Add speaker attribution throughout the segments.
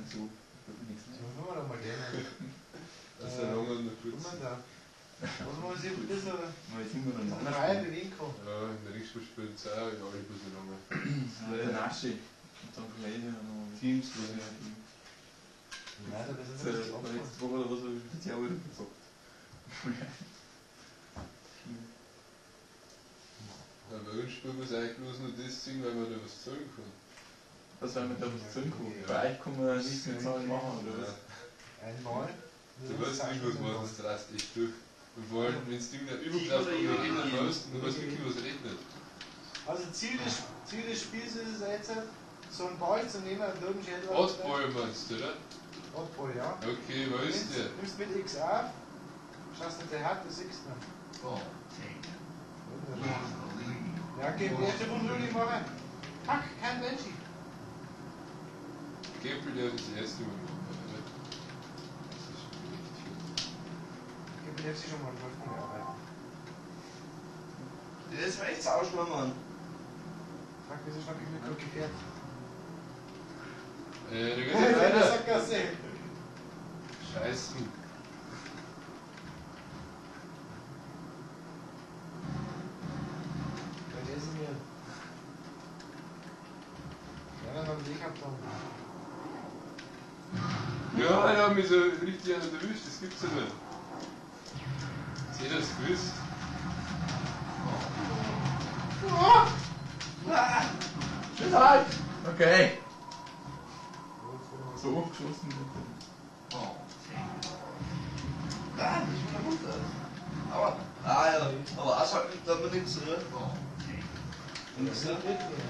Speaker 1: so. Nichts mehr.
Speaker 2: So, wollen wir doch mal gerne.
Speaker 3: Das ist ja lange noch kurz.
Speaker 2: Was man sich ein bisschen
Speaker 1: Aber jetzt sind wir dann
Speaker 2: frei bewegen kann.
Speaker 3: Ja, in der Rikssport spielen sie auch alle ein bisschen lange.
Speaker 1: der Naschi. Und dann Kollege und
Speaker 3: Teams,
Speaker 2: Nein, das ist
Speaker 1: letzte
Speaker 2: nicht so.
Speaker 1: Woche oder was habe ich das Jahr wieder gesagt.
Speaker 3: Ja, bei uns spielen wir es eigentlich bloß nur das Ding, weil man da was zahlen kann.
Speaker 1: Was soll man da was zahlen können? Bei euch kann man nichts mit Zahlen machen, oder was?
Speaker 2: Einmal.
Speaker 3: Du weißt nicht, was man das drast echt durch. Und vor allem, wenn das Ding nicht überklappt und du reden musst, dann weißt du wirklich, was regnet.
Speaker 2: Also Ziel des Spiels ist es jetzt, so einen Ball zu nehmen und oben steht
Speaker 3: Oddball meinst du, oder?
Speaker 2: Oddball, ja.
Speaker 3: Okay, wo ist der?
Speaker 2: Nimmst mit X auf, schaust nicht der hat, das siehst du. Ja, okay, die erste Runde würde ich machen. Hack, kein Mensch.
Speaker 3: Gämpel, der hat das erste Mal gemacht, oder? Das ist schon richtig viel.
Speaker 2: Ich bin jetzt schon mal gearbeitet.
Speaker 4: Der ist rechts ausschwimmen.
Speaker 2: Fuck, wieso schnapp ich mir gut gefährt?
Speaker 3: Da geht
Speaker 2: Ja,
Speaker 3: es
Speaker 2: das
Speaker 3: weiter.
Speaker 2: sagt das nicht.
Speaker 3: Scheiße.
Speaker 2: Bei der sind wir. Ja, dann haben wir gehabt dann.
Speaker 3: Ja, Alter, hat mich so richtig einer erwischt, das gibt's ja nicht. Ist jeder das gewusst?
Speaker 1: Tschüss halt! Okay. So hochgeschossen wird.
Speaker 4: Ah, nicht von der runter. Aber, ja, aber aushalten darf man nichts, oder? Nichts, ne?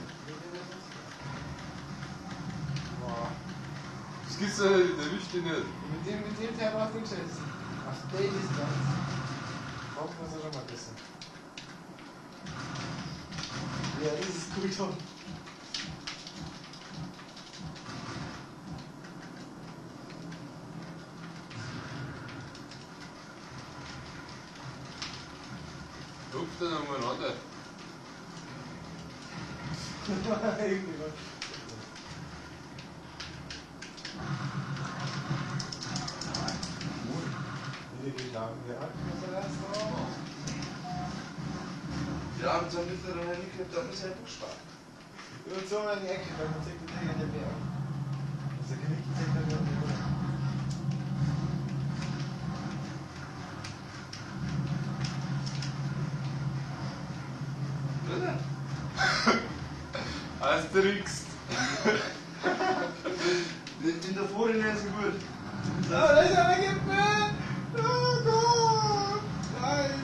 Speaker 3: Das gibt's ja nicht, der erwischt dich nicht.
Speaker 2: Mit dem Teil war es nicht gesetzt. Auf der Distanz. Braucht man es ja schon mal besser. Ja, das ist gut schon.
Speaker 3: Hupft dann umeinander.
Speaker 2: Irgendjemand. Wieder geschlagen werden. Was er erst noch?
Speaker 4: Ja, mit seinem mittleren Handicap, da muss er durchsparen.
Speaker 2: Und so in die Ecke, weil man zeigt die Träger nicht mehr an. Also Gewicht zeigt er nicht mehr.
Speaker 3: Asterix.
Speaker 4: In der Vorhinein ist er gut.
Speaker 2: Oh, da ist er weggefallen! Oh Gott! Nein!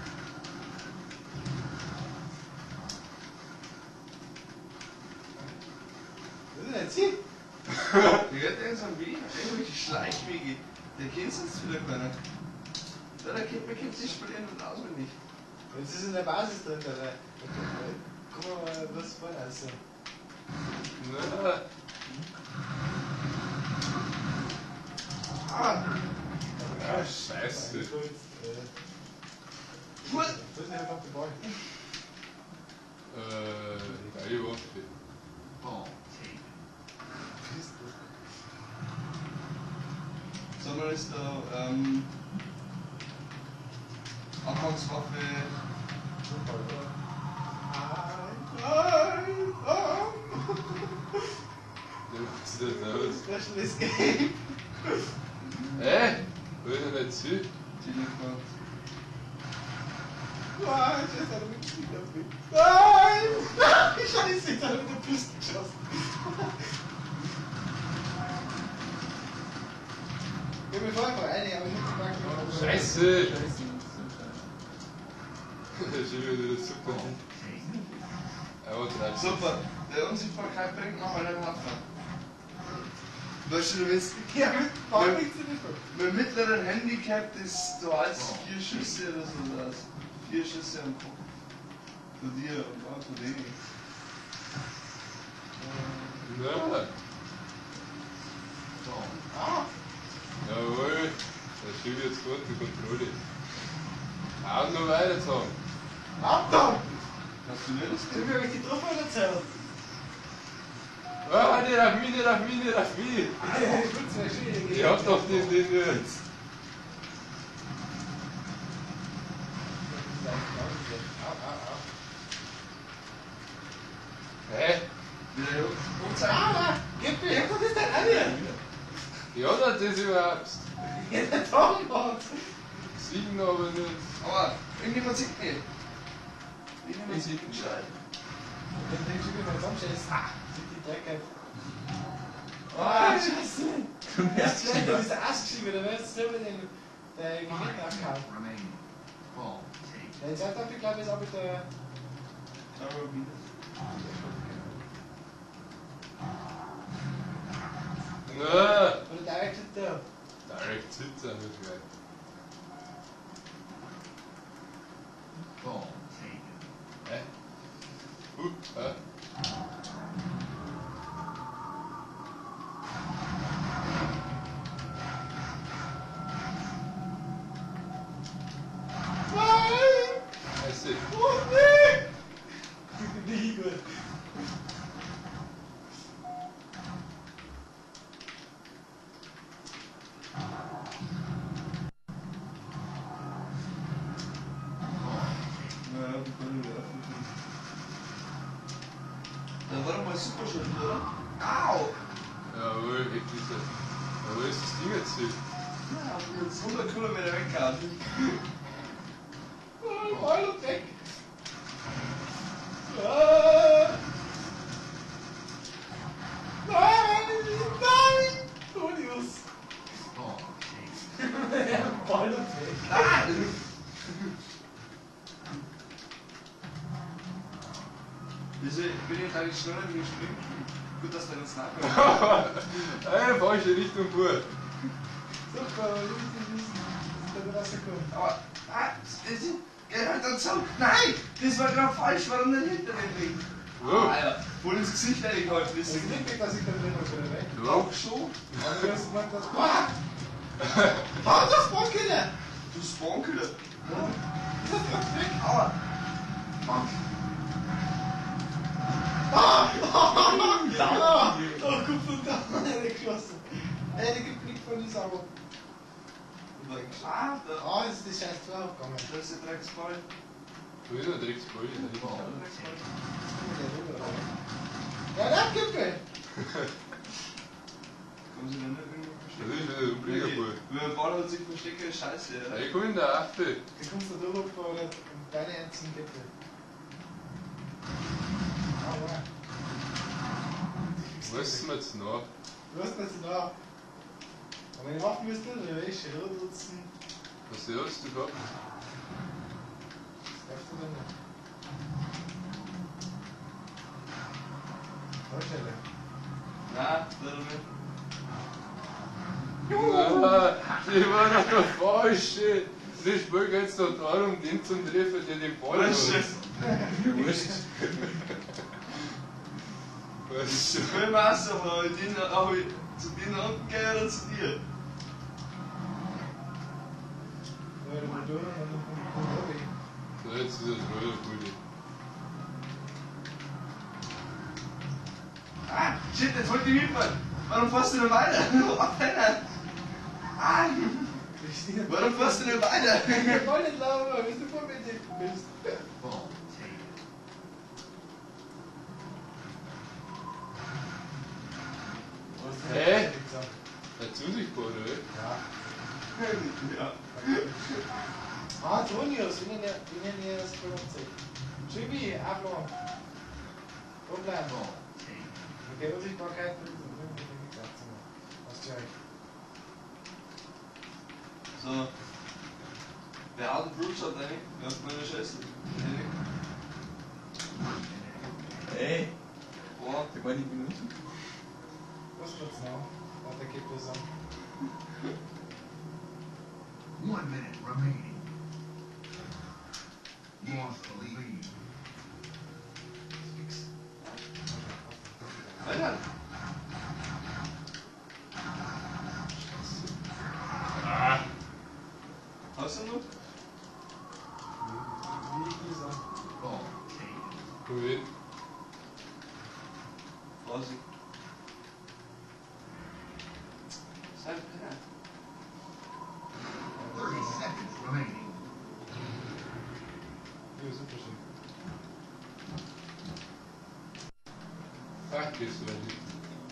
Speaker 2: Was ist denn jetzt hier?
Speaker 4: Der hat irgendeinen Weg, irgendwelche Schleichwege. Der kennt sonst wieder keiner. Ja, man kennt sich spielen und auswendig.
Speaker 2: Jetzt ist in der Basis drin, da. Guck mal, was vorne alles so.
Speaker 3: Na,
Speaker 4: Ah,
Speaker 3: ja, scheiße.
Speaker 2: Gut.
Speaker 4: gut.
Speaker 2: Das ist nicht einfach der Ball.
Speaker 3: Geile Waffe.
Speaker 4: Sondern ist da Anfangswaffe.
Speaker 3: Ja, was sieht das aus?
Speaker 2: Special Escape.
Speaker 3: Will ich nicht zu?
Speaker 4: Telefon.
Speaker 2: Nein, jetzt hat er mit dem Spiel auf mich. Nein! Scheiße, jetzt hat er mit der Piste geschossen. Ich hab mir vorher vereinigt, aber nicht gemerkt.
Speaker 3: Scheiße!
Speaker 1: Scheiße.
Speaker 3: Das ist schon wieder super. Aber treib's.
Speaker 4: Super. Der Unsichtbarkeit bringt noch mal einen Hafner. Weißt du, du willst
Speaker 2: Ja, mit Ball bringt sie nicht mehr.
Speaker 4: mit mittleren Handicap, das du als 4 Schüsse oder so aus. 4 Schüsse am Kopf. Von dir und auch von denen.
Speaker 3: Ja.
Speaker 2: Ah!
Speaker 3: Jawohl. Das schiebe jetzt gut die Kontrolle. Augen noch weiter sagen.
Speaker 2: Achtung!
Speaker 4: Hast du mir das
Speaker 2: Ich will euch die Truppe erzählen.
Speaker 3: Ah, nicht auf mich, nicht auf mich, nicht auf mich!
Speaker 2: Gut, zwei Schilder.
Speaker 3: Ich hab doch den jetzt! Hä?
Speaker 4: Wieder hoch. Und zeig.
Speaker 2: Ah, gib mir, was ist denn an dir?
Speaker 3: Ja, das überhaupt!
Speaker 2: Ja, der Tom macht's.
Speaker 3: Siegen aber nicht.
Speaker 4: Aber irgendjemand sieht mich. Irgendjemand
Speaker 3: Ich
Speaker 4: sieht
Speaker 3: sehe
Speaker 4: mich
Speaker 3: dich.
Speaker 4: gescheit.
Speaker 2: Wenn du schon wieder zusammenschießt, sieht die Dreck auf.
Speaker 4: Ah,
Speaker 2: Scheiße.
Speaker 1: Du merkst
Speaker 2: Das
Speaker 1: schon
Speaker 2: ist
Speaker 1: was.
Speaker 2: der Arschgeschrieben, da wirst du selber den Gewinn abgehauen. Ja, jetzt hat er, glaube ich, ist auch mit der.
Speaker 4: aber wieder.
Speaker 3: Na!
Speaker 2: Oder direkt da.
Speaker 3: Direct Hit haben wir gleich. Hä? Hä?
Speaker 2: Nein!
Speaker 3: Weißt du?
Speaker 2: Oh, nee! Wie gut.
Speaker 4: Ja, die können wir öffnen. Da war doch mal super schön, oder? Au!
Speaker 3: Jawohl, echt diese. Jawohl, ist das Ding jetzt hier?
Speaker 4: Ja, hab mir jetzt 100 Kilometer weggehauen.
Speaker 2: Oh, Ball und weg. Ah. Nein! Nein! Tonius! Ball und weg.
Speaker 4: Ah! Wieso bin ich eigentlich schneller wie ich springe? Gut, dass du jetzt nachkommst.
Speaker 3: Ey, falsche Richtung pur.
Speaker 2: Super, aber du bist da rausgekommen.
Speaker 4: Aber, geh halt dann so. Nein! Das war gerade falsch, warum nicht hinter dem Ding?
Speaker 3: Wow.
Speaker 4: Alter, voll ins Gesicht reingehalten,
Speaker 2: Das
Speaker 4: wisst
Speaker 2: ist
Speaker 4: ihr?
Speaker 2: nicht, dass ich da drin bin, oder weg?
Speaker 4: Auch schon.
Speaker 2: Aber du hast gemeint, dass. Ah! Ah, das Spawn-Killer!
Speaker 4: Du Spawnkiller.
Speaker 2: Das ist ganz weg!
Speaker 4: Aua!
Speaker 2: Ah! Ah! Oh, guck von da! Er hat geschossen. Ey, der gibt nichts von die Sau.
Speaker 4: Ah, da
Speaker 2: Ah, jetzt ist die scheiß Tor aufgegangen.
Speaker 4: ist der Drecksball.
Speaker 3: Wieder Drecksball, da hinten.
Speaker 2: Ja, der Kippel!
Speaker 4: Kommen sie denn nicht irgendwo
Speaker 3: Das
Speaker 4: verstecken?
Speaker 3: ist wieder ein Umbriegerball.
Speaker 4: Wenn ein Ball hat sich versteckt, ist scheiße, ja.
Speaker 3: Ich komm in der Achte.
Speaker 2: Du kommst da durch oder deine einzigen Kippel. Aua.
Speaker 3: Was ist mir jetzt noch?
Speaker 2: Du hast jetzt da. Aber wenn ich machen müsste, dann wäre ich schon nutzen.
Speaker 3: Was hast du gehabt?
Speaker 2: Das darfst du dann nicht. Vorstelle.
Speaker 4: Nein, leider nicht.
Speaker 3: Ah, die war doch der Falsche. Das Spiel geht es doch darum, den zu treffen, der den Ball hat.
Speaker 1: Wurscht.
Speaker 3: Was?
Speaker 4: Ich will Masse, aber auch zu denen unten gehen oder zu dir?
Speaker 2: Ja, du musst durch und dann kommt er weg.
Speaker 3: So, jetzt ist das Rollerpulli.
Speaker 4: Ah, shit, jetzt holt die Hilfe. Warum fährst du denn weiter? Abhänger. Ah, warum fährst du denn weiter?
Speaker 2: Ich wollte nicht laufen, bist du vor mir nicht bist.
Speaker 3: Hä? Dazu sichtbar, oder?
Speaker 2: Ja.
Speaker 4: Ja.
Speaker 2: Ah, Tonius, wir nennen ja das Produkt. Chibi, Ablon. Problem. Okay, Unsichtbarkeit. Was check.
Speaker 4: So. Wer hat einen Blutshot eigentlich? Wer hat meine Scheiße?
Speaker 1: Ey,
Speaker 4: Boah.
Speaker 1: die waren die Minuten.
Speaker 2: Was tut's noch? Warte, gib das an.
Speaker 5: 1 minute remaining. Lost the lead.
Speaker 4: Alter.
Speaker 3: Ah!
Speaker 4: Hast du noch?
Speaker 2: Wie ist er?
Speaker 3: Gut.
Speaker 4: Vorsicht. Selber
Speaker 5: 30 seconds remaining.
Speaker 1: Ja, super schön.
Speaker 3: Fuck, ist so nicht.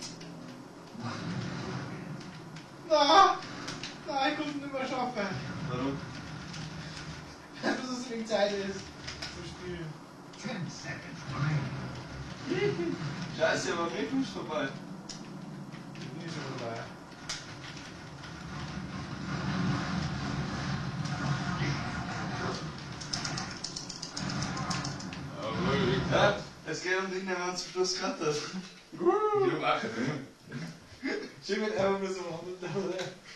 Speaker 2: Nein! Nein, ich kann es nicht mehr schaffen.
Speaker 4: Warum?
Speaker 2: Weil das so wenig Zeit ist. Zum Spielen.
Speaker 5: 10 seconds remaining.
Speaker 4: Scheiße, aber mir kommst du vorbei.
Speaker 2: Ich bin schon dabei.
Speaker 3: Jawohl, ich
Speaker 4: Ja, es geht um dich, wenn man zum Schluss gerade hat.
Speaker 3: hab auch.
Speaker 2: Schön, wenn er immer so handelt, oder?